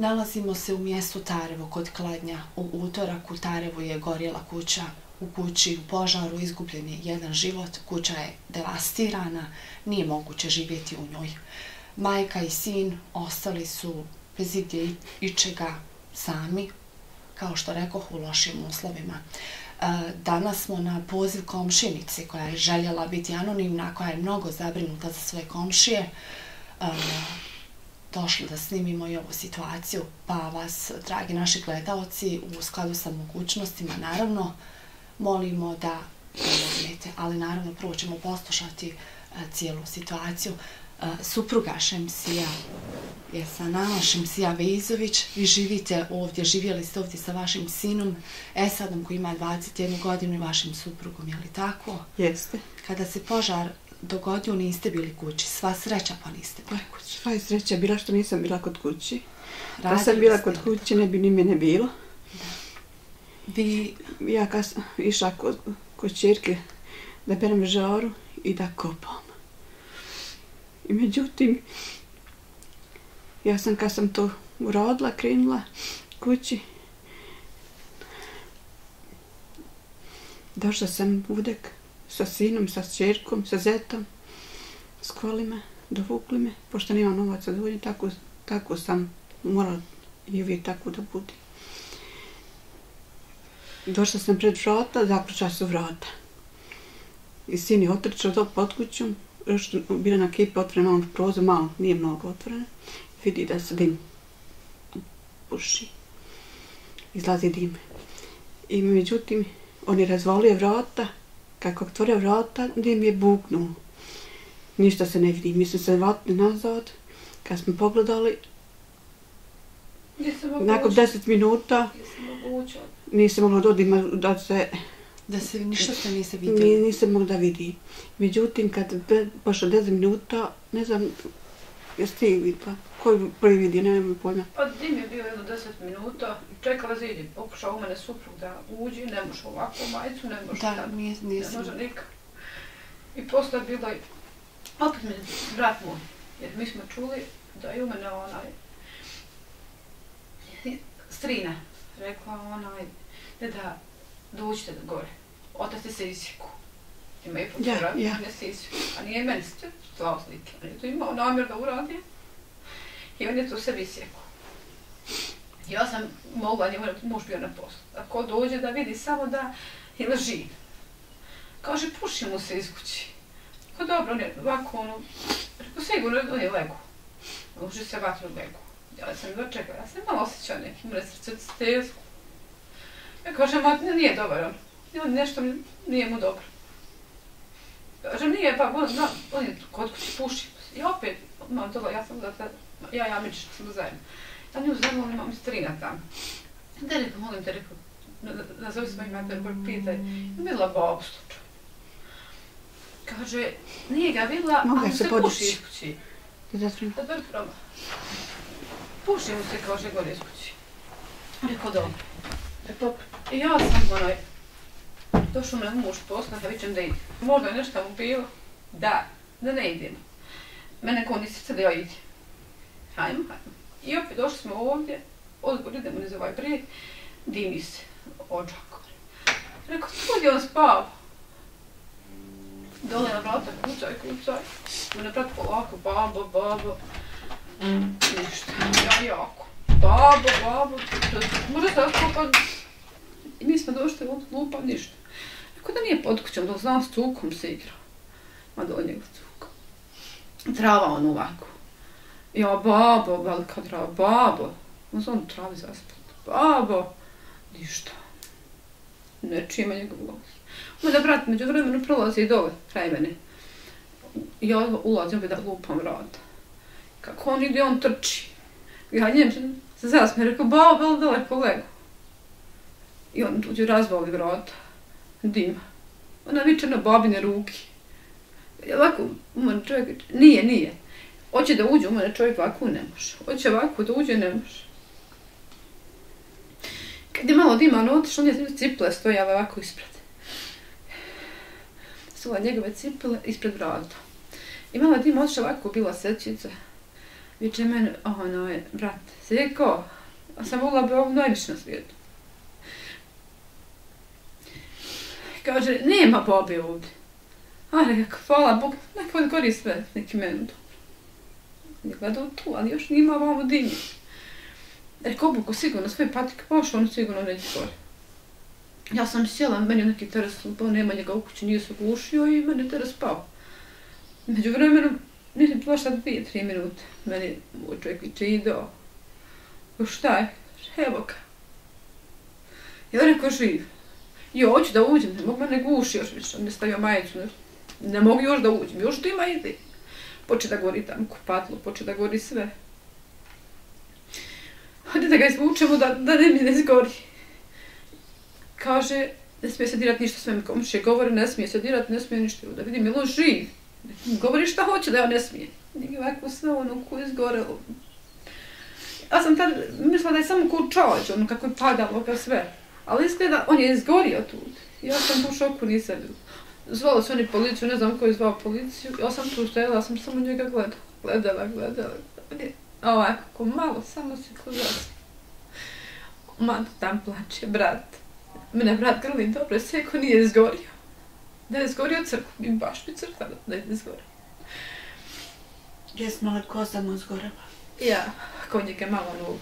Nalazimo se u mjestu Tarevo kod Kladnja. U utorak u Tarevu je gorjela kuća. U kući u požaru izgubljen je jedan život, kuća je devastirana, nije moguće živjeti u njoj. Majka i sin ostali su bez igdje ičega sami, kao što rekoh, u lošim uslovima. Danas smo na poziv komšinice koja je željela biti anonimna, koja je mnogo zabrinuta za svoje komšije, došli da snimimo i ovu situaciju, pa vas, dragi naši gledaoci, u skladu sa mogućnostima, naravno, molimo da pomognete, ali naravno prvo ćemo poslušati cijelu situaciju. Supruga Šemsija je sa nama, Šemsija Vejzović. Vi živite ovdje, živjeli ste ovdje sa vašim sinom Esadom koji ima 21 godinu i vašim suprugom, je li tako? Jeste. Kada se požar dogodio, niste bili kući, sva sreća pa niste bili kući. Sva je sreća bila što nisam bila kod kući. Da sam bila kod kući ne bi ni mene bilo. Ja kad sam išla kod čerke da berem žaru i da kopam. I međutim, ja sam kad sam to uradila, krenula kući, došla sam udek sa sinom, sa čerkom, sa zetom, s kolima, dovukli me, pošto nemam novaca da uđem, tako sam morala i uvijek tako da budi. Došla sam pred vrata, zaključala su vrata. I sin je otrčao pod kućom, još bila na kipi otvorena malo prozor, malo, nije mnogo otvorena. Vidi da se dim puši. Izlazi dim. I međutim, on je razvalio vrata. Kako otvorio vrata, dim je buknuo. Ništa se ne vidi. Mi smo se vratili nazad. Kad smo pogledali, nakon 10 minuta nisam mogla dodima da se... Ništa se niste vidjeli? Nisam mogla da vidi. Međutim, kad pošlo 10 minuta, ne znam, jesi ti vidjela? Koji prvi vidio, nemam pojma. Pa dim je bio jedno 10 minuta i čekala zidi. Pokušao u mene suprug da uđi, ne može ovako majicu, ne može da, ne može nikak. I posle je bilo, opet mi brat moj, jer mi smo čuli da je u mene strina rekla da dođite do gore. Otac je se isjeku. Ima i potura, ne se isjeku. A nije meni slao slike. On je to imao namjer da uradi. I on je to sebi isjeku. Ja sam mogla, njemu muž bio na poslu. Ako dođe da vidi samo da je leži. Kaže, puši mu se iz kući. Ako dobro, on je ovako, rekao, sigurno on je legu. Može se vatru legu. Ja sam dočekala, ja sam malo osjećala neki mre srce stezku. Ja kažem, nije dobar on nešto nije mu dobro. Kažem, nije, pa on je kod kući puši. I opet, ja sam da ja Mičić sam zajedno. Ja nju zajedno, imam strina tamo. Da rekao, molim te, rekao, nazovi svoj mater, pitaj, je bila babu slučaj. Kaže, nije ga vidjela, ali se puši iz kući. Da bar proba. Puši mu se, kaže, gore iz kući. Rekao, dobro. I ja sam došao me muž posla, da vićem da idem. Možda je nešto mu bilo da ne idem. Mene ko ni srce da ja idem. Hajmo. I opet došli smo ovdje, odgovor idemo niz ovaj brijeg, dimi se ođak. Rekao, tu je on spao. Dole na vrata, kucaj. Mene brat polako, babo. Ništa, ja jako. Babo, možda se otkopan. I mi smo došli od lupa, ništa. Rekao da nije pod kućom, da znam s cukom se igrao. Ma do njega cuka. Trava on ovako. Ja, babo, velika trava, babo. On sam u travi zaspat. Babo. Ništa. Ne čima njegov glas. Onda brat među vremenu prolazi dole, kraj mene. Ja ulazim da lupam vrata. Kako on ide, on trči. Ja njem se zasmije, rekao, babo, daleko legu. I on tuđe razvali vrata. Dima. Ona viče na babine ruke. Ovako, u mene čovjek, nije. Hoće da uđe u mene čovjek, ovako ne može. Hoće ovako da uđe, ne može. Kad je malo dima otišao, on je cipele stojala ovako ispred. Stola njegove cipele ispred vrata. I malo dima otišao ovako, bila sećica. Viče mene, brat, Seko, a sam volila bi ovu najviše na svijetu. Kaže, nema babe ovdje. A rekao, hvala Bog, neko odgori sve, neki meni dobro. Ne gledao tu, ali još nima ovamo dimnje. Rekao, obuko sigurno sve patike pošao, ono sigurno neće gore. Ja sam sjela, meni je neki teres upao, nema njega u kući, nije se gušio i meni je teres pao. Među vremenom, nisam prošla 2-3 minute. Meni moj čovjek viče, Ido, šta je? Evo ga. Ja rekao, živ. Jo, hoću da uđem, ne mogu mene guši još više, on mi stavio majicu, ne mogu još da uđem, još tu ima ide. Poče da gori tamo kupatlo, poče da gori sve. Hajde da ga izvučemo da ne zgori. Kaže, ne smije se dirati ništa, sve mi komšije govore, ne smije se dirati, ne smije ništa, da vidim je li on živ. Govori šta hoće da on ne smije. Nije ovako sve ono koje je zgorelo. Ja sam tad mislila da je samo ko čođ, ono kako je padalo ga sve. Ali izgleda, on je izgorio tu. Ja sam u šoku, nisam bila. Zvali su oni policiju, ne znam ko je zvao policiju. Ja sam tu stajala, ja sam samo njega gledala. On je ovako malo, samo se ko zasmije. Mada tam plače, brat. Mene brat grli, dobro, Seko nije izgorio. Da je izgorio crkvu, mi baš bi crkva da je izgorio. Gdje smo li ko samo izgorela? Ja, kod njega malo ono...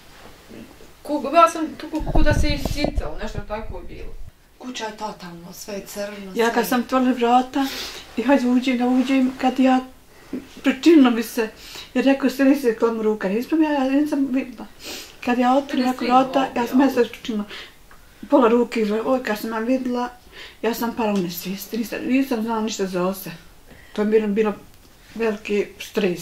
Ja sam tu kuda se iscicalo, nešto tako je bilo. Kuća je totalno, sve je crno. Ja kad sam otvorila vrata i hajde uđem, kad ja pričinilo mi se, jer rekao se nisi kladno ruka, nisam vidjela. Kad ja otvorila vrata, ja sam se pričinila pola ruke, kad sam ja vidjela, ja sam pala u nesvijesti, nisam znala ništa za ose. To je bilo veliki stres.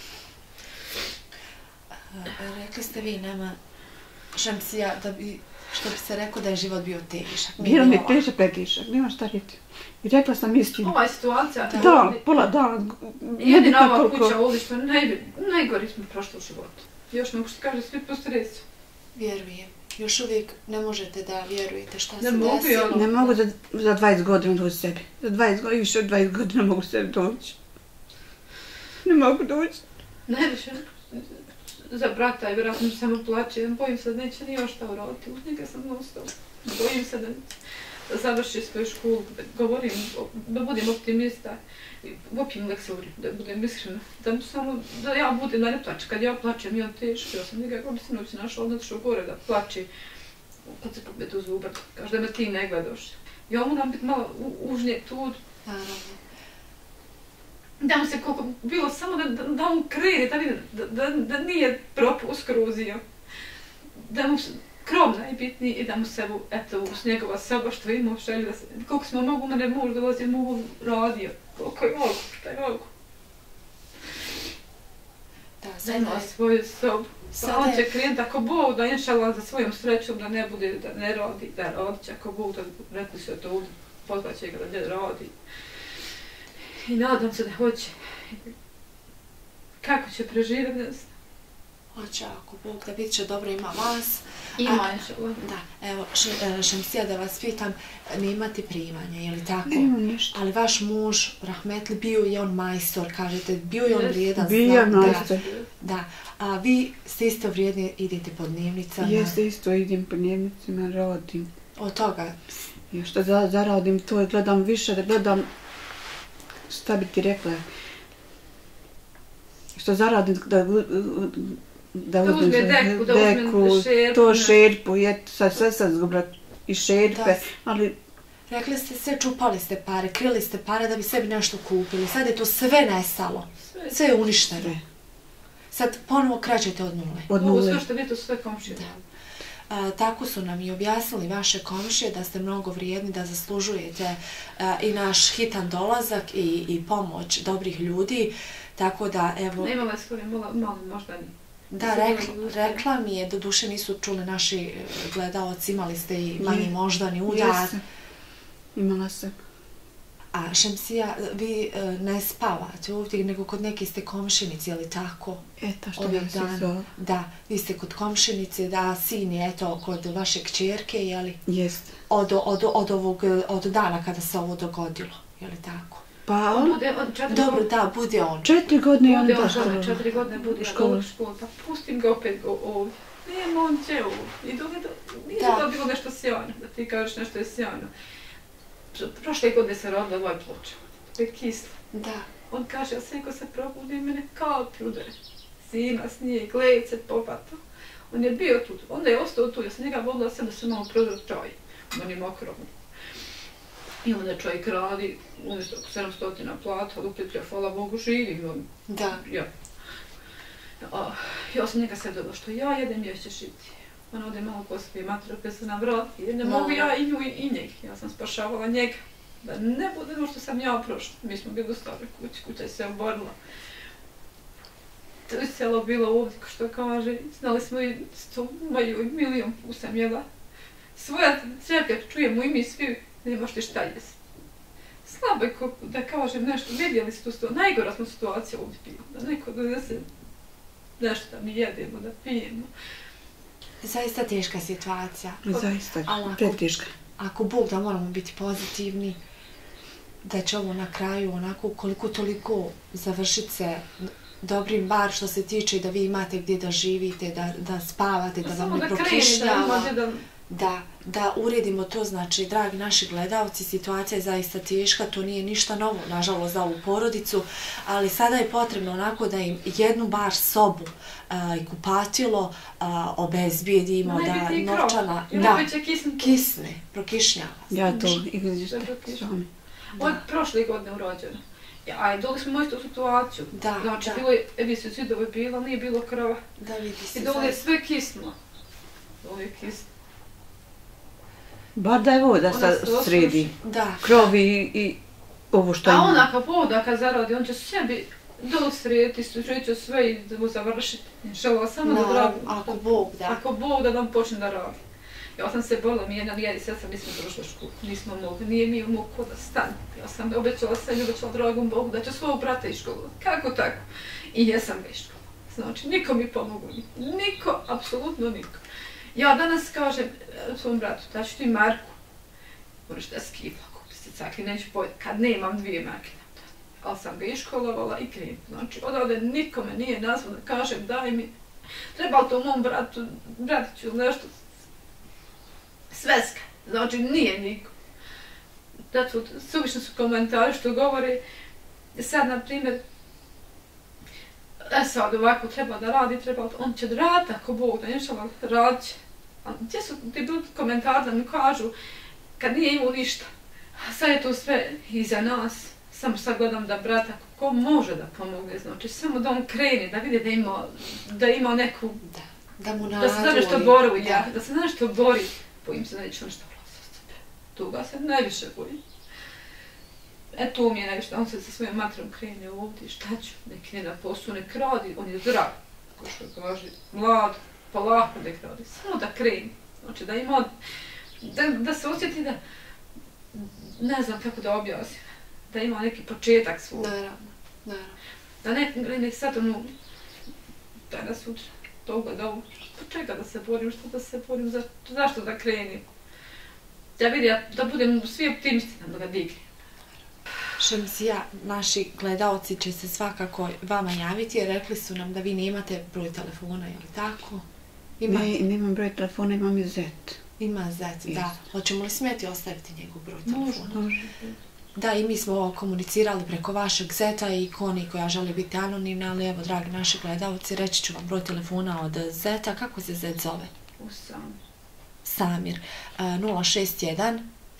Rekli ste vi nama, Šemsija, što bi se rekao da je život bio težak. Bilo mi težak, pretižak, nema šta reći. I rekla sam istinu. Ova je situacija... Da, pola dana. Jedina ova kuća u uličtu, najgori smo prošli u životu. Još me što kaže, svi po stresu. Vjerujem. Još uvijek ne možete da vjerujete šta se desilo. Ne mogu za 20 godina doći sebi. Za 20 godina, više od 20 godina mogu sebi doći. Ne mogu doći. Najviše za brata i vjerojatno samo plaće. Bojim se da neće ni još šta uraditi. Uz njega sam ostala. Bojim se da završi svoju školu. Govorim da budem optimista. Vopijem leksuri, da budem iskrena. Da ja budem, da ne plaće. Kad ja plaćem, ja teško. Ja sam njega kako bi se noći našla, odnotišao gore da plaće. Kad se pobjede u zubar, kaže da me ti ne gledaš. Ja moram biti malo užnije tu. Da mu se koliko bilo samo da on krene, da nije propao skruzio. Da mu krov najbitniji i da mu se uz njegova soba što imao želju da se... Koliko smo mogu, mene muž dolazio, mu radio. Koliko je mogu, šta je mogu. Da ima svoju sobu. Pa on će krenuti ako Bog da inšala za svojom srećom da ne bude, da ne radi, da radit će ako Bog da rekli se to ovdje, pozvat će ga da ne radi. I nadam se da hoće. Kako će preživjeti, ne znam. Hoće, ako Bog da bit će dobro, ima vas. Ima inšala. Da, evo, Šemsija, da vas pitam, nemate primanja, je li tako? Nema ništa. Ali vaš muž, rahmetli, bio je on majstor, kažete, bio je on vrijedan. Bio je majstor. Da, a vi ste isto vrijedni, idete po dnevnicama? Jeste, isto idem po dnevnicama, radim. Od toga? I što zaradim to, gledam više, da gledam, šta bi ti rekla, što zaradim da uzmem deku, to šerpu, sve sam zgubila i šerpe, ali... Rekli ste sve, čupali ste pare, krili ste pare da bi sebi nešto kupili, sad je to sve nestalo, sve je uništeno. Sad ponovo kraćete od nule. Ovo sve što vi to sve komšije. Tako su nam i objasnili vaše komšije da ste mnogo vrijedni, da zaslužujete i naš hitan dolazak i pomoć dobrih ljudi, tako da evo... Ne imala skoro, malo možda ni. Da, rekla mi je, doduše nisu čuli naši gledaoci, imali ste i manji moždani udar. Jesam, imala sam. A Šemsija, vi ne spavate ovdje, nego kod neke ste komšinici, je li tako? Eto, što ja se zove. Da, vi ste kod komšinice, da, sin je eto kod vaše kćerke, je li? Jeste. Od dana kada se ovo dogodilo, je li tako? Pa on bude, dobro, da, bude on. 4 godine on bude da on školu. 4 godine bude u školu, pa pustim ga opet ovdje. Nije on će ovdje. I nije to bilo nešto sjajno, da ti kažeš nešto je sjajno. Prošle godine se rodila ovaj ploča, to je kislo. Da. On kaže, Seko se probudi i mene kapi udare. Zima, snijeg, lejce, popata. On je bio tu, onda je ostao tu, ja sam njega vodila sam da se malo prodao čaj. On je mokro. I onda čovjek radi, umjesto 700 plata, upetlja, hvala Bogu, živim. Da. Ja sam njega sve dobila, što ja jedem, ja ćeš iti. On ode malo poslije matru, opet se nam vrati, jer ne mogu ja i nju i njeg. Ja sam spašavala njega. Da ne bude ono što sam ja prošla. Mi smo bili u staroj kući, kuća je se oborila. To je selo bilo ovdje, što kaže, znali smo i 100 maju i milion put sam jela. Svoja čerka, čujemo i mi svi, ne možete šta jesti. Slabo je da kažem nešto, vidjeli su to, najgora smo situacija ovdje bila, da neko donese nešto da mi jedemo, da pijemo. Zaista teška situacija. Zaista, preteška. Ako Bog da moramo biti pozitivni, da će ovo na kraju onako koliko toliko završiti se dobrim, bar što se tiče da vi imate gdje da živite, da spavate, da vam ne prokišnjava. Da uredimo to, znači, dragi naši gledalci, situacija je zaista teška, to nije ništa novo, nažalost, za ovu porodicu, ali sada je potrebno onako da im jednu bar sobu i kupatilo obezbijedimo, da novčana, kisne, prokišnjava. Ja to, od prošle godine urođeno. A doli smo istu situaciju. Znači, bilo je, evi se zidove bilo, nije bilo krova. Da, vidi se. I doli je sve kisno. Doli je kisno. Bar da je voda sredi. Krovi i ovo što ima. A ona kao voda kad zaradi, on će sebi doli srediti, sreće sve i da mu završiti. Šala samo da dragu. Ako Bog da. Ako Bog da nam počne da radi. Ja sam se borila, mi jedna i sestra nismo završila školu, nismo mogli, nije mi mogu ko da stane. Ja sam obećala sebi, obećala dragom Bogu da ću svog brata iškolovati. Kako tako? I jesam ga iškolovala. Znači, niko mi pomogu, niko, apsolutno niko. Ja danas kažem svom bratu, da ću ti marku, moraš da skiva, kupi se cakli, neću pojeti, kad nemam 2 marke. Ali sam ga iškolovala i krim. Znači, odavde nikome nije nazvao da kažem daj mi, treba li to mom bratiću nešto, sveska, znači nije niko. Zato, suvišno su komentari što govore, sad, na primjer, sad ovako treba da radi, on će raditi ako Bog da inšala radit će. Gdje su ti bili komentari da mi kažu, kad nije imao ništa, a sad je to sve iza nas, samo sad gledam da brat, ako može da pomogne, znači samo da on krene, da vidi da ima neku, da se za nešto bori, da se za nešto bori. Bojim se da neću nešto vlast. Toga se najviše bojim. To mi je najviše, on se sa svojom matrom krene ovdje, šta ću, nek ne na poslu, nek radi, on je zdrav. Ko što kaže, mlad, pa lako nek radi, samo da krene. Znači da ima, da se osjeti da, ne znam kako da objasnim, da ima neki početak svoj. Naravno. Da nek sad ono, danas sutra, toga da ovo, po čega da se borim, što da se borim, zašto da krenim? Da vidim, da budem svi optimisti, da ga dignem. Šemsija, naši gledalci će se svakako vama javiti jer rekli su nam da vi nemate broj telefona, je li tako? Nemam broj telefona, imam i Zet. Ima Zet, da. Hoćemo li smjeti ostaviti njegov broj telefona? Može. Da, i mi smo komunicirali preko vašeg Zeta i Koni koja želi biti anonimna, ali evo, dragi naši gledalci, reći ću vam broj telefona od Zeta. Kako se Zet zove? Samir. 061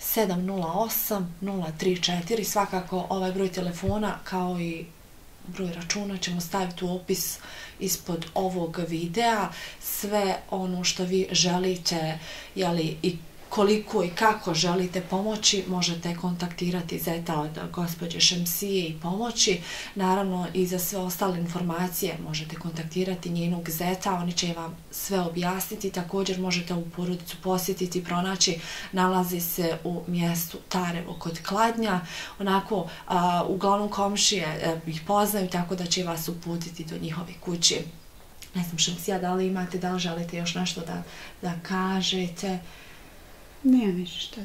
708 034. Svakako ovaj broj telefona kao i broj računa ćemo staviti u opis ispod ovog videa. Sve ono što vi želite, jeli, i koliko i kako želite pomoći, možete kontaktirati Zeta od gospođe Šemsije i pomoći. Naravno, i za sve ostale informacije možete kontaktirati njenog Zeta, oni će vam sve objasniti. Također možete ovu porodicu posjetiti, pronaći, nalazi se u mjestu Tarevo kod Kladnja. Onako, uglavnom komšije ih poznaju, tako da će vas uputiti do njihove kući. Ne znam, Šemsija, da li želite još nešto da kažete? Nije ništa da rekli.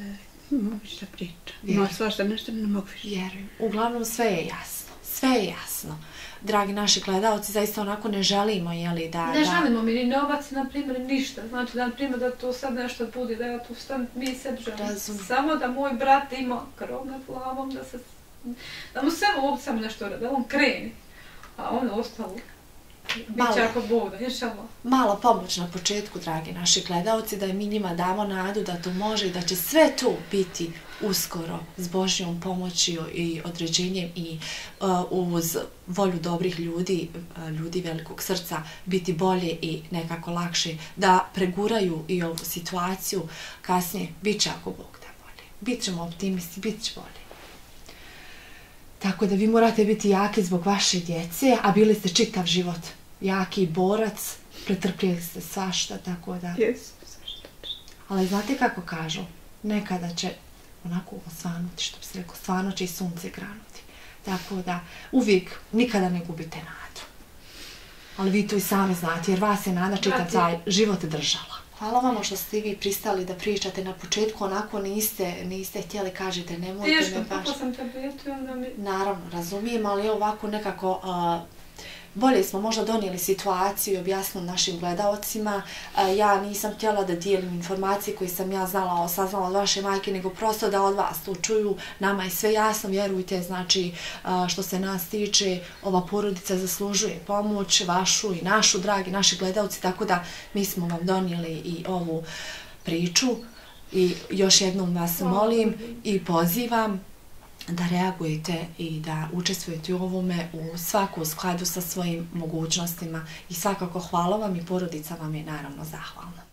Moguće da priča. Ima svašta nešto, ne mogu više. Vjerujem. Uglavnom sve je jasno. Sve je jasno. Dragi naši gledalci, zaista onako ne želimo, jeli, da... Ne želimo mi ni novac, na primjer, ništa. Znači, na primjer, da to sad nešto bude, da ja tu stan, mi sebi želimo. Samo da moj brat ima krov nad glavom, da mu samo nešto radi, da on kreni. A ono ostalo, bit će ako Bog da, inšallah. Mala pomoć na početku, dragi naši gledalci, da mi njima damo nadu da to može i da će sve to biti uskoro s Božjom pomoći i određenjem i uz volju dobrih ljudi, ljudi velikog srca, biti bolje i nekako lakše da preguraju i ovu situaciju. Kasnije, bit će ako Bog da bolje. Bit ćemo optimisti, bit će bolje. Tako da vi morate biti jaki zbog vaše djece, a bili ste čitav život jaki borac, pretrpjeli ste svašta, tako da... Jesu, svašta. Ali znate kako kažu? Nekada će onako osvanuti, što bi se rekao, stvarno će i sunce granuti. Tako da uvijek, nikada ne gubite nadu. Ali vi to i sami znate, jer vas je nada čitav taj život držala. Hvala vam što ste vi pristali da pričate na početku, onako niste htjeli, kažete, nemojte me baš... Teško, kako sam tabletu i onda mi... Naravno, razumijem, ali ovako nekako... Bolje smo možda donijeli situaciju i objasnili našim gledaocima. Ja nisam htjela da dijelim informacije koje sam ja saznala od vaše majke, nego prosto da od vas to čuju. Nama je sve jasno, vjerujte, znači što se nas tiče, ova porodica zaslužuje pomoć vašu i našu, dragi naši gledaoci, tako da mi smo vam donijeli i ovu priču i još jednom vas molim i pozivam da reagujete i da učestvujete u ovome u svaku skladu sa svojim mogućnostima i svakako hvala vam i porodica vam je naravno zahvalna.